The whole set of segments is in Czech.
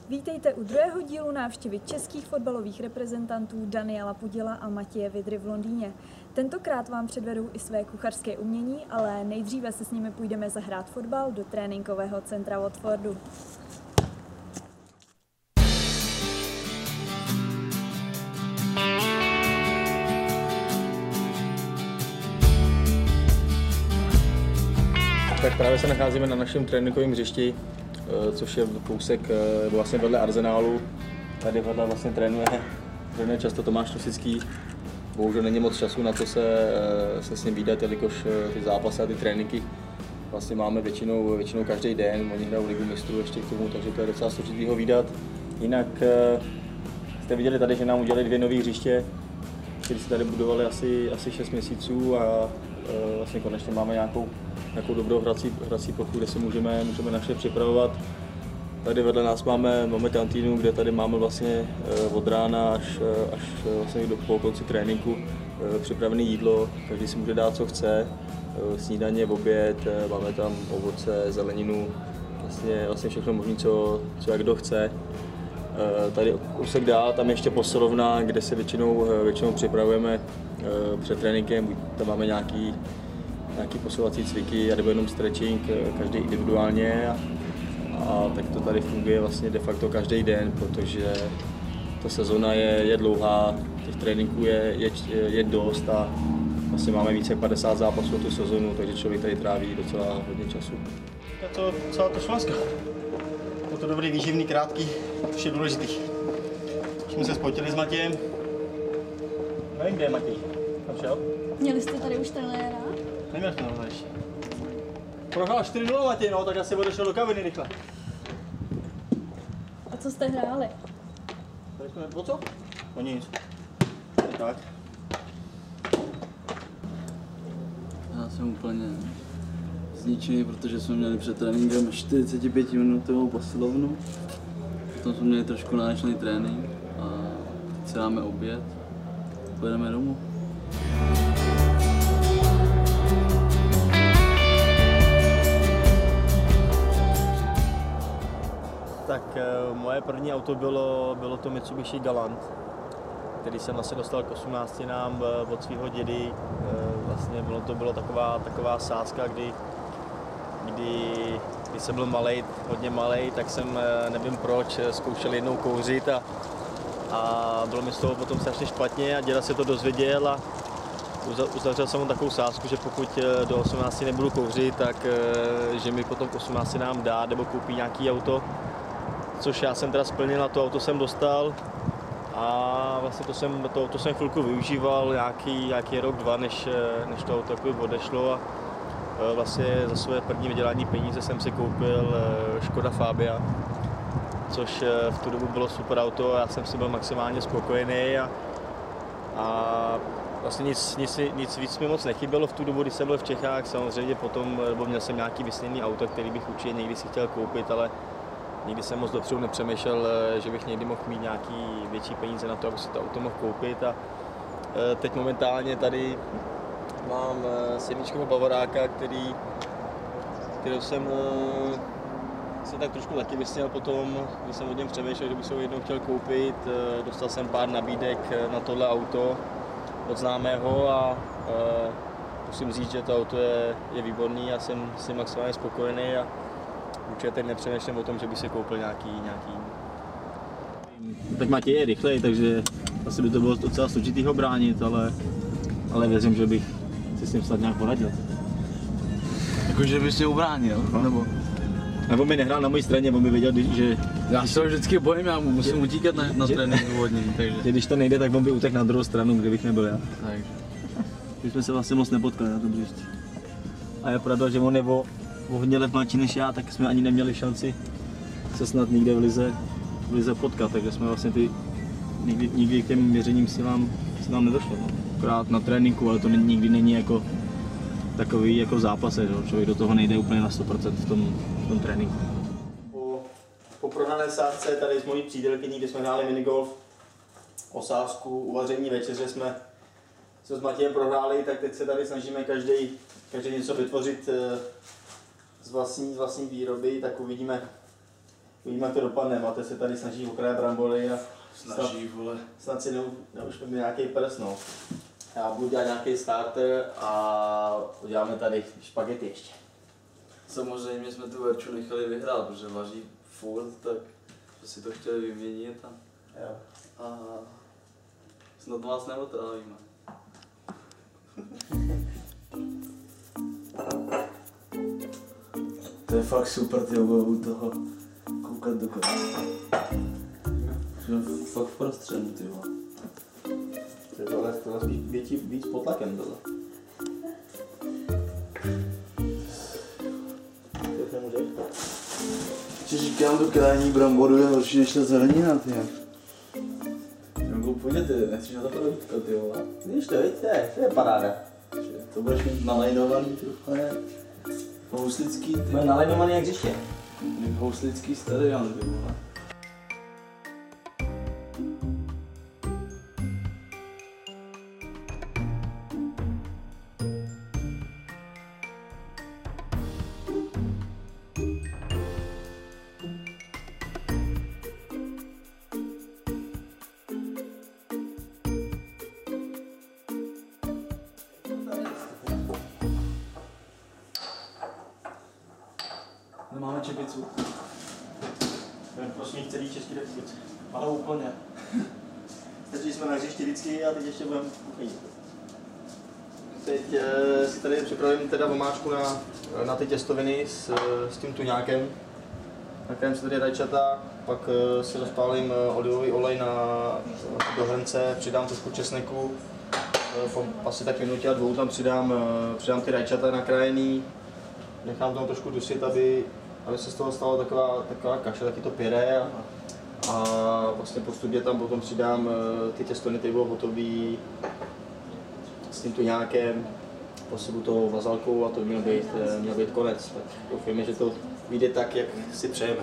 Vítejte u druhého dílu návštěvy českých fotbalových reprezentantů Daniela Pudila a Matěje Vydry v Londýně. Tentokrát vám předvedou i své kuchařské umění, ale nejdříve se s nimi půjdeme zahrát fotbal do tréninkového centra Watfordu. Tak právě se nacházíme na našem tréninkovém hřišti, což je kousek vlastně vedle Arsenálu. Tady vedle vlastně trénuje často Tomáš Tusický. Bohužel není moc času na to se s ním vídat, jelikož ty zápasy a ty tréninky vlastně máme většinou každý den. Oni hrajou Ligu mistrů ještě k tomu, takže to je docela složitý ho vídat. Jinak jste viděli tady, že nám udělali 2 nové hřiště, které se tady budovali asi 6 měsíců a vlastně konečně máme nějakou dobrou hrací plochu, kde se můžeme naše připravovat. Tady vedle nás máme kantýnu, kde tady máme vlastně od rána až vlastně po konci tréninku připravené jídlo. Každý si může dát, co chce, snídaně, oběd, máme tam ovoce, zeleninu, vlastně všechno možné, co jak kdo chce. Tady kousek dál, tam ještě posilovna, kde se většinou připravujeme před tréninkem, buď tam máme nějaký posilovací cviky, nebo jenom stretching, každý individuálně a tak to tady funguje vlastně de facto každý den, protože ta sezona je dlouhá, těch tréninků je dost a vlastně máme více jak 50 zápasů tu sezonu, takže člověk tady tráví docela hodně času. To celá to Švánska. Je to dobrý, výživný, krátký, vše důležitý. Jsme se spotili s Matějem. Nevím, kde je Matěj. Tam šel? Měli jste tady už trenéra? Neměl jsem ho ještě. Prohrál 4-0 Matěj, no, tak asi odešel do kabiny rychle. A co jste hráli? Tady jsme, o co? O nic. Tak. Já jsem úplně zničený, protože jsme měli před tréninkem 45-minutovou posilovnu. Potom jsme měli trošku náročný trénink a teď si dáme oběd a pojedeme domů. Tak moje první auto bylo to Mitsubishi Galant, který jsem vlastně dostal k 18 nám od svého dědy. Vlastně to bylo taková sázka, kdy jsem byl hodně malej, tak jsem nevím proč zkoušel jednou kouřit a bylo mi z toho potom strašně špatně a děda se to dozvěděl a uzavřel jsem mu takovou sázku, že pokud do 18 nebudu kouřit, tak že mi potom k 18 nám dá nebo koupí nějaký auto. Což já jsem teda splnil a to auto jsem dostal a vlastně to auto jsem chvilku využíval, nějaký rok, 2, než to auto odešlo a vlastně za své první vydělání peníze jsem si koupil Škoda Fabia, což v tu dobu bylo super auto a já jsem si byl maximálně spokojený a vlastně nic víc mi moc nechybělo v tu dobu, když jsem byl v Čechách, samozřejmě potom, nebo měl jsem nějaký vysněný auto, který bych určitě někdy si chtěl koupit, ale nikdy jsem moc dopředu nepřemýšlel, že bych někdy mohl mít nějaký větší peníze na to, abych si to auto mohl koupit. A teď momentálně tady mám sedmičkového Bavoráka, kterou jsem se tak trošku taky vysněl potom, když jsem o něm přemýšlel, že bych si ho jednou chtěl koupit. Dostal jsem pár nabídek na tohle auto od známého a musím říct, že to auto je výborný a jsem si maximálně spokojený. A určitě teď nepřemýšlím o tom, že by si koupil nějaký. Tak Matěj je rychlej, takže asi by to bylo docela složitý ho bránit, ale věřím, že bych si s ním snad nějak poradil. Jakože bys mě ubránil, nebo? Nebo mi nehrál na mojí straně, on by věděl, že... Já se ho vždycky bojím, já musím utíkat na tréninku vodní, takže... Když to nejde, tak on by utekl na druhou stranu, kde bych nebyl já. Tak. My jsme se vlastně moc nepotkali na tom hřišti. A je pravda, že on je o hodně let mladší než já, tak jsme ani neměli šanci se snad nikde v lize potkat, takže jsme vlastně nikdy k těm měřením silám nedošlo. No. Akorát na tréninku, ale to nikdy není jako takový jako v zápase, že? Člověk do toho nejde úplně na 100% v tom tréninku. Po prohrané sázce tady s mojí přítelkyní, kde jsme hráli minigolf, o sázku, uvaření večeře jsme se s Matějem prohráli, tak teď se tady snažíme každý něco vytvořit z vlastní výroby, tak uvidíme, Uvidíme, jak to dopadne. Máte se tady snaží okraje brambory a Snaží, vole. snad si neušpeme nějaký prs, no. Já budu dělat nějaký starter a uděláme tady špagety ještě. Samozřejmě jsme tu Verču nechali vyhrát, protože vaří furt, tak si to chtěli vyměnit a snad vás neotrávíme. To je fakt super, ty u toho koukat do konce. Jsem fakt v prostředu, ty vole. Tohle spíš víc pod tlakem tohle. Ti říkám, to krajní bramboru je horší než ta zelenina, ty. Nebo půjde ty, nechceš na to produtka, ty vole. Víš to, vidíte, to je paráda. To budeš mít nalajnovaný trochu, ne? Houslický, ty. Bude nalajnovaný jak hřiště. Houslický stadion, ty vole. Nemáme čepicu. Prosím, celý Český republice. Ale úplně. Teď jsme na hřišti vždycky a teď ještě budeme kuchyni. Teď si tady připravím teda omáčku na ty těstoviny s tím tuňákem. Na kterém se tady rajčata, pak si rozpálím olivový olej do hrnce, přidám trošku česneku, asi tak minutě a dvou tam přidám ty rajčata nakrájený, nechám tam trošku dusit, aby se z toho stala taková kaše, taky to pyré a vlastně postupně tam potom přidám ty těstoviny, které bylo hotové s tím tuňákem, posypu to vazalkou a to měl být konec. Tak doufujeme, že to vyjde tak, jak si přejeme.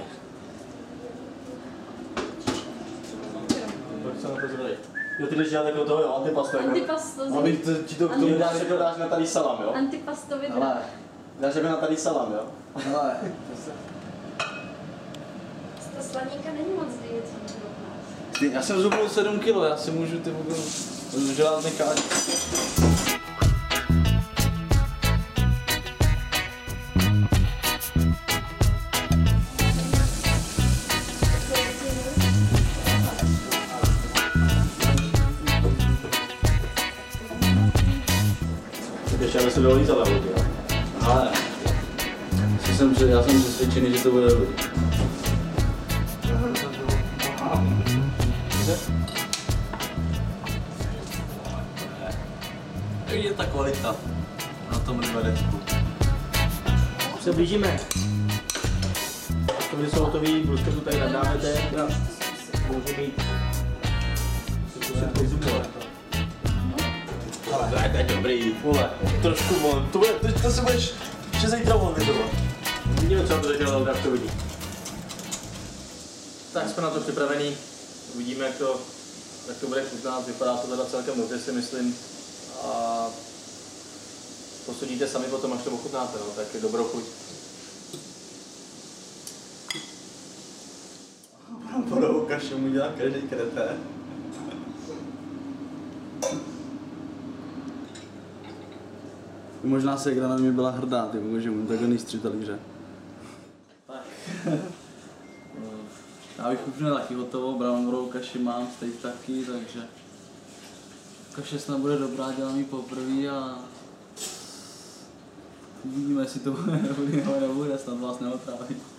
Proč se na to zvedej? Jo, ty jdeš dělat jako toho, jo, antipasto. Antipasto. Abych ti to k tomu Dáš na tady salám, jo? Antipasto vidra. Ale, Dáš jako na tady salám, jo? ale. Ta slaníka není moc dietní. Já jsem zhubnul 7 kg, já si můžu ty želázný káč. Ještě aby se dolízala vodu, jo? Ale, já jsem přesvědčený, že to bude dobrý. Je ta kvalita na tom rybadečku. Už se blížíme. Když jsou hotový, brusketu tady nadáme, může být ale to je dobrý. Vole, trošku von. To se budeš ještě zítra volvidovat. Vidíme, co na to řekl, jak to vidí. Tak jsme na to připravení. Uvidíme, jak to bude chutnat. Vypadá to teda celkem dobře, si myslím. A posudíte sami potom, až to ochutnáte, no, tak je dobrou chuť. Bramborovou kaši mu dělá každý kreté. Možná ségra na mě byla hrdá, že mu takhle nejstří talíře. Tak. Já bych už měl taky hotovou, bramborovou kaši mám, steak taky, takže kaše snad bude dobrá, dělám ji poprvé a uvidíme, jestli to bude nebo nebude, snad vás neotrávím.